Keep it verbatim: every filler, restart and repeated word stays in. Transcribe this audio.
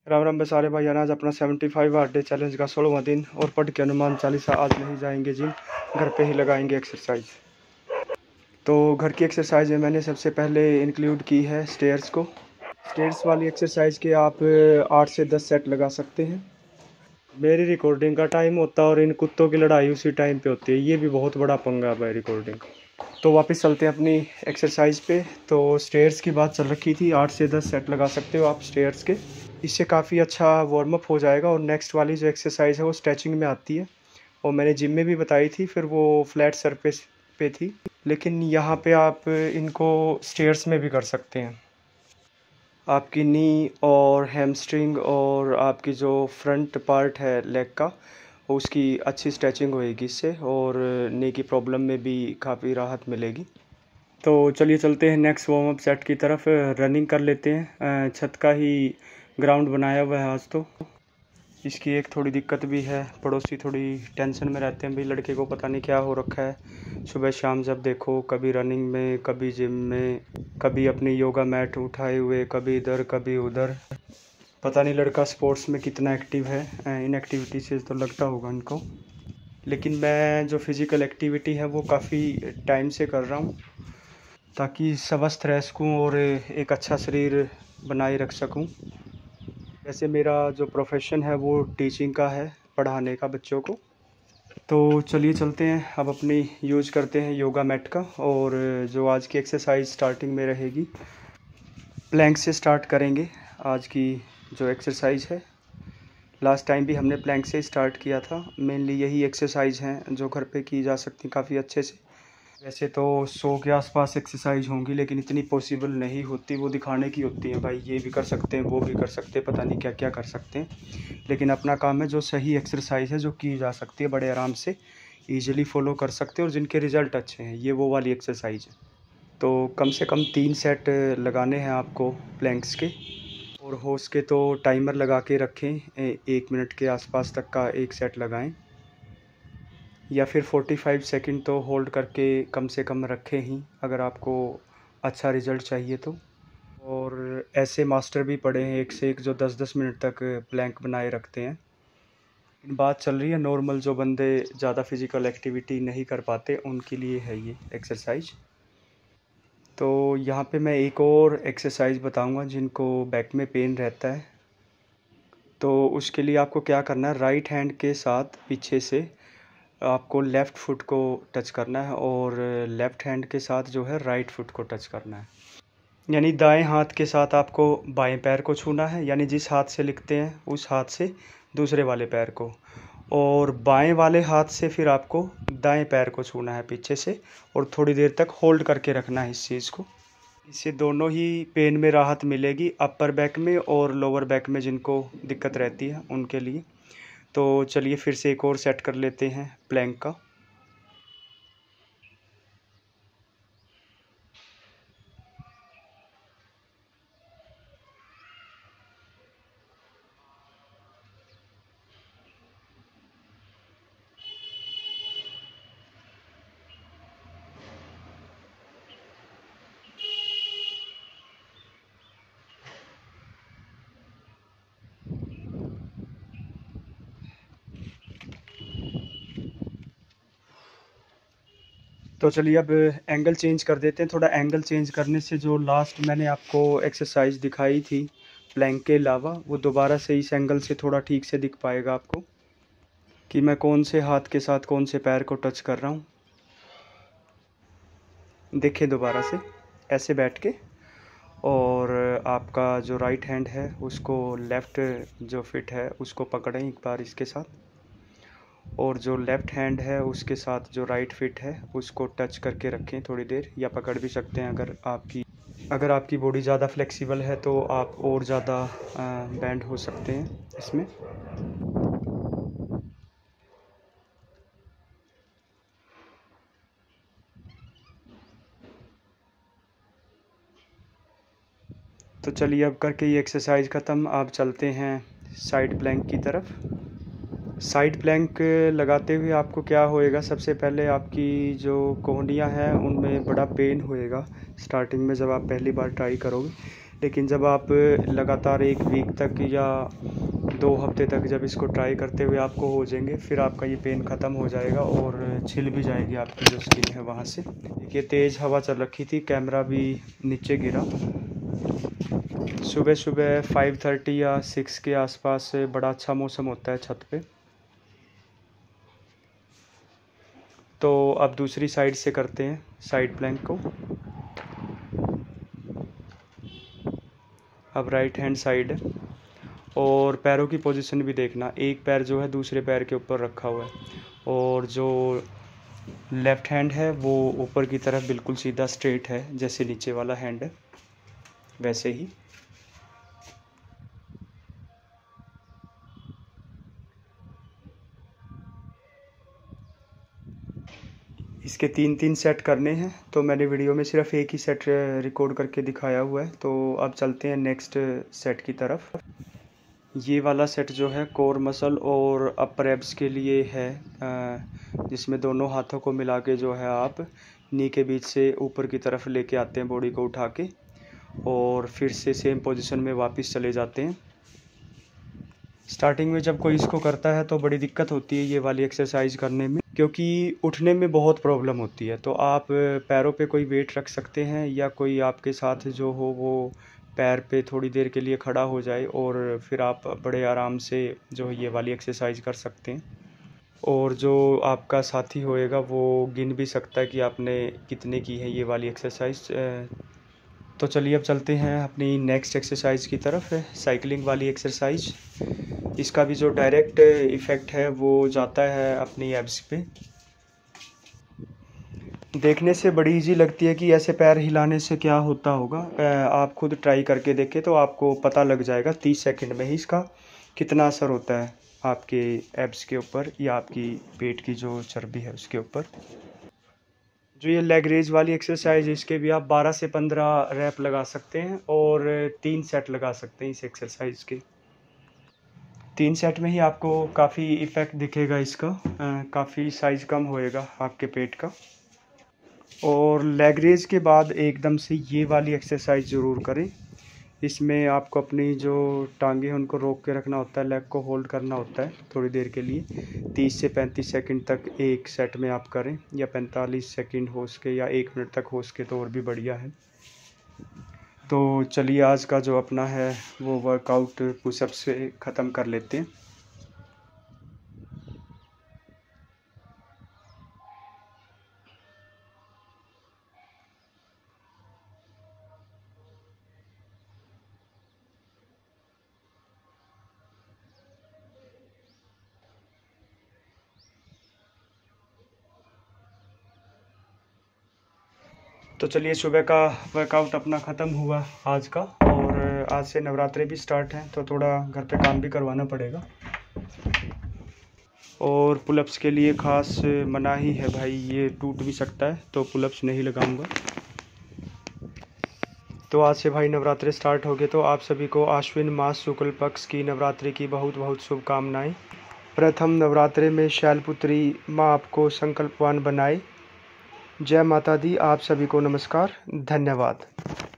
राम राम सारे भाई, आज अपना seventy five hour day challenge का सोलहवां दिन और पढ़ के हनुमान चालीसा। आज नहीं जाएंगे जिम, घर पे ही लगाएंगे एक्सरसाइज। तो घर की एक्सरसाइज में मैंने सबसे पहले इंक्लूड की है स्टेयर्स को। स्टेयर्स वाली एक्सरसाइज के आप आठ से दस सेट लगा सकते हैं। मेरी रिकॉर्डिंग का टाइम होता है और इन कुत्तों की लड़ाई उसी टाइम पे होती है, ये भी बहुत बड़ा पंगा है भाई रिकॉर्डिंग। तो वापस चलते हैं अपनी एक्सरसाइज पे। तो स्टेयर्स की बात चल रखी थी, आठ से दस सेट लगा सकते हो आप स्टेयर्स के। इससे काफ़ी अच्छा वार्म अप हो जाएगा। और नेक्स्ट वाली जो एक्सरसाइज है वो स्ट्रेचिंग में आती है और मैंने जिम में भी बताई थी, फिर वो फ्लैट सरफेस पे थी, लेकिन यहाँ पे आप इनको स्टेयर्स में भी कर सकते हैं। आपकी नी और हैमस्ट्रिंग और आपकी जो फ्रंट पार्ट है लेग का, उसकी अच्छी स्ट्रेचिंग होएगी इससे, और नी की प्रॉब्लम में भी काफ़ी राहत मिलेगी। तो चलिए चलते हैं नेक्स्ट वार्म अप सेट की तरफ। रनिंग कर लेते हैं। छत का ही ग्राउंड बनाया हुआ है आज तो। इसकी एक थोड़ी दिक्कत भी है, पड़ोसी थोड़ी टेंशन में रहते हैं भाई, लड़के को पता नहीं क्या हो रखा है। सुबह शाम जब देखो, कभी रनिंग में, कभी जिम में, कभी अपनी योगा मैट उठाए हुए, कभी इधर कभी उधर। पता नहीं लड़का स्पोर्ट्स में कितना एक्टिव है। इन एक्टिविटी से तो लगता होगा इनको, लेकिन मैं जो फिज़िकल एक्टिविटी है वो काफ़ी टाइम से कर रहा हूँ ताकि स्वस्थ रह सकूँ और एक अच्छा शरीर बनाए रख सकूँ। वैसे मेरा जो प्रोफेशन है वो टीचिंग का है, पढ़ाने का बच्चों को। तो चलिए चलते हैं, अब अपनी यूज़ करते हैं योगा मैट का। और जो आज की एक्सरसाइज स्टार्टिंग में रहेगी, प्लैंक से स्टार्ट करेंगे आज की जो एक्सरसाइज है। लास्ट टाइम भी हमने प्लैंक से स्टार्ट किया था। मेनली यही एक्सरसाइज हैं जो घर पे की जा सकती काफ़ी अच्छे से। वैसे तो सौ के आसपास एक्सरसाइज होंगी, लेकिन इतनी पॉसिबल नहीं होती, वो दिखाने की होती है भाई, ये भी कर सकते हैं वो भी कर सकते हैं, पता नहीं क्या क्या कर सकते हैं। लेकिन अपना काम है जो सही एक्सरसाइज है जो की जा सकती है, बड़े आराम से ईजिली फॉलो कर सकते हैं और जिनके रिज़ल्ट अच्छे हैं, ये वो वाली एक्सरसाइज है। तो कम से कम तीन सेट लगाने हैं आपको प्लैंक्स के। और हो सके तो टाइमर लगा के रखें, एक मिनट के आसपास तक का एक सेट लगाएं, या फिर पैंतालीस सेकंड तो होल्ड करके कम से कम रखें ही, अगर आपको अच्छा रिज़ल्ट चाहिए तो। और ऐसे मास्टर भी पड़े हैं एक से एक जो दस दस मिनट तक प्लैंक बनाए रखते हैं। बात चल रही है नॉर्मल जो बंदे ज़्यादा फिज़िकल एक्टिविटी नहीं कर पाते, उनके लिए है ये एक्सरसाइज। तो यहाँ पे मैं एक और एक्सरसाइज बताऊँगा जिनको बैक में पेन रहता है। तो उसके लिए आपको क्या करना है, राइट हैंड के साथ पीछे से आपको लेफ़्ट फुट को टच करना है और लेफ़्ट हैंड के साथ जो है राइट फुट को टच करना है। यानी दाएं हाथ के साथ आपको बाएं पैर को छूना है, यानी जिस हाथ से लिखते हैं उस हाथ से दूसरे वाले पैर को, और बाएं वाले हाथ से फिर आपको दाएं पैर को छूना है पीछे से, और थोड़ी देर तक होल्ड करके रखना है इस चीज़ को। इससे दोनों ही पेन में राहत मिलेगी, अपर बैक में और लोअर बैक में जिनको दिक्कत रहती है उनके लिए। तो चलिए फिर से एक और सेट कर लेते हैं प्लैंक का। तो चलिए अब एंगल चेंज कर देते हैं। थोड़ा एंगल चेंज करने से जो लास्ट मैंने आपको एक्सरसाइज दिखाई थी प्लैंक के अलावा, वो दोबारा से इस एंगल से थोड़ा ठीक से दिख पाएगा आपको कि मैं कौन से हाथ के साथ कौन से पैर को टच कर रहा हूँ। देखिए दोबारा से ऐसे बैठ के, और आपका जो राइट हैंड है उसको लेफ़्ट जो फिट है उसको पकड़ें एक बार इसके साथ, और जो लेफ़्ट हैंड है उसके साथ जो राइट फिट है उसको टच करके रखें थोड़ी देर, या पकड़ भी सकते हैं। अगर आपकी अगर आपकी बॉडी ज़्यादा फ्लेक्सिबल है तो आप और ज़्यादा बैंड हो सकते हैं इसमें। तो चलिए अब करके ये एक्सरसाइज ख़त्म, आप चलते हैं साइड प्लैंक की तरफ। साइड प्लैंक लगाते हुए आपको क्या होएगा, सबसे पहले आपकी जो कोहनियाँ हैं उनमें बड़ा पेन होएगा स्टार्टिंग में जब आप पहली बार ट्राई करोगे, लेकिन जब आप लगातार एक वीक तक या दो हफ्ते तक जब इसको ट्राई करते हुए आपको हो जाएंगे, फिर आपका ये पेन ख़त्म हो जाएगा और छिल भी जाएगी आपकी जो स्किन है वहाँ से। देखिए तेज़ हवा चल रखी थी, कैमरा भी नीचे गिरा। सुबह सुबह फाइव थर्टी या सिक्स के आसपास बड़ा अच्छा मौसम होता है छत पे। तो अब दूसरी साइड से करते हैं साइड प्लैंक को। अब राइट हैंड साइड है और पैरों की पोजीशन भी देखना, एक पैर जो है दूसरे पैर के ऊपर रखा हुआ है और जो लेफ़्ट हैंड है वो ऊपर की तरफ बिल्कुल सीधा स्ट्रेट है, जैसे नीचे वाला हैंड है वैसे ही। इसके तीन तीन सेट करने हैं, तो मैंने वीडियो में सिर्फ एक ही सेट रिकॉर्ड करके दिखाया हुआ है। तो अब चलते हैं नेक्स्ट सेट की तरफ। ये वाला सेट जो है कोर मसल और अपर एब्स के लिए है, जिसमें दोनों हाथों को मिला के जो है आप नी के बीच से ऊपर की तरफ लेके आते हैं बॉडी को उठा के, और फिर से सेम पोजीशन में वापस चले जाते हैं। स्टार्टिंग में जब कोई इसको करता है तो बड़ी दिक्कत होती है ये वाली एक्सरसाइज करने में, क्योंकि उठने में बहुत प्रॉब्लम होती है। तो आप पैरों पे कोई वेट रख सकते हैं या कोई आपके साथ जो हो वो पैर पे थोड़ी देर के लिए खड़ा हो जाए और फिर आप बड़े आराम से जो ये वाली एक्सरसाइज कर सकते हैं। और जो आपका साथी होएगा वो गिन भी सकता है कि आपने कितने की है ये वाली एक्सरसाइज। तो चलिए अब चलते हैं अपनी नेक्स्ट एक्सरसाइज की तरफ, साइकिलिंग वाली एक्सरसाइज। इसका भी जो डायरेक्ट इफ़ेक्ट है वो जाता है अपनी एब्स पे। देखने से बड़ी इजी लगती है कि ऐसे पैर हिलाने से क्या होता होगा, आप खुद ट्राई करके देखें तो आपको पता लग जाएगा तीस सेकंड में ही इसका कितना असर होता है आपके एब्स के ऊपर या आपकी पेट की जो चर्बी है उसके ऊपर। जो ये लेग रेज वाली एक्सरसाइज है इसके भी आप बारह से पंद्रह रैप लगा सकते हैं और तीन सेट लगा सकते हैं इस एक्सरसाइज के। तीन सेट में ही आपको काफ़ी इफ़ेक्ट दिखेगा इसका, काफ़ी साइज़ कम होएगा आपके पेट का। और लेग रेज के बाद एकदम से ये वाली एक्सरसाइज ज़रूर करें। इसमें आपको अपनी जो टांगे हैं उनको रोक के रखना होता है, लेग को होल्ड करना होता है थोड़ी देर के लिए, तीस से पैंतीस सेकंड तक एक सेट में आप करें, या पैंतालीस सेकंड हो सके या एक मिनट तक हो सके तो और भी बढ़िया है। तो चलिए आज का जो अपना है वो वर्कआउट पुशअप से ख़त्म कर लेते हैं। तो चलिए सुबह का वर्कआउट अपना ख़त्म हुआ आज का, और आज से नवरात्रि भी स्टार्ट हैं तो थोड़ा घर पे काम भी करवाना पड़ेगा। और पुलअप्स के लिए ख़ास मनाही है भाई, ये टूट भी सकता है तो पुलअप्स नहीं लगाऊंगा। तो आज से भाई नवरात्रि स्टार्ट हो गए, तो आप सभी को आश्विन मास शुक्ल पक्ष की नवरात्रि की बहुत बहुत शुभकामनाएँ। प्रथम नवरात्रि में शैलपुत्री माँ आपको संकल्पवान बनाए। जय माता दी। आप सभी को नमस्कार, धन्यवाद।